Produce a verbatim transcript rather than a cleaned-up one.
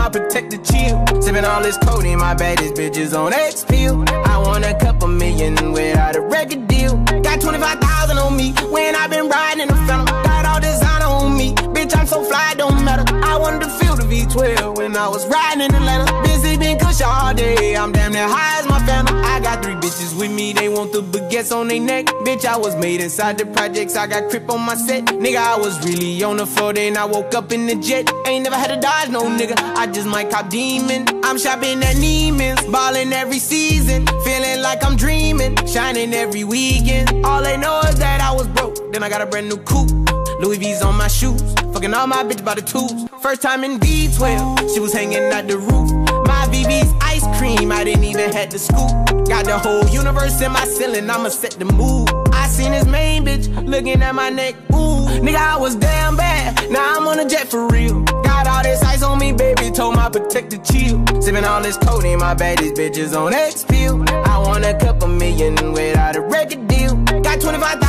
protector chill. Sipping all this codeine, my baddest bitches on X pill. I want a couple million without a record deal. Got twenty-five thousand on me when I been riding in the phantom. Got all designer on me, bitch, I'm so fly, don't matter. I wanted to feel the V twelve when I was riding in Atlanta. Busy been cush all day, I'm damn near high as my phantom. I got three bitches with me, they want the baguettes on their neck. Bitch, I was made inside the projects, I got crip on my set. Nigga, I was really on the floor, then I woke up in the jet. Ain't never had to dodge no nigga, I just might cop demon. I'm shopping at Neiman's, ballin' every season. Feeling like I'm dreaming, shining every weekend. All they know is that I was broke, then I got a brand new coupe. Louis V's on my shoes, fucking all my bitch by the tubes. First time in V twelve, she was hanging at the roof. My V V's ice cream, I didn't even have to scoop. Got the whole universe in my ceiling, I'ma set the mood. I seen this main bitch looking at my neck, ooh. Nigga, I was damn bad, now I'm on a jet for real. Got all this ice on me, baby, told my protector chill. Sipping all this codeine, my baddest bitches on X pill. I want a couple million without a record deal. Got twenty-five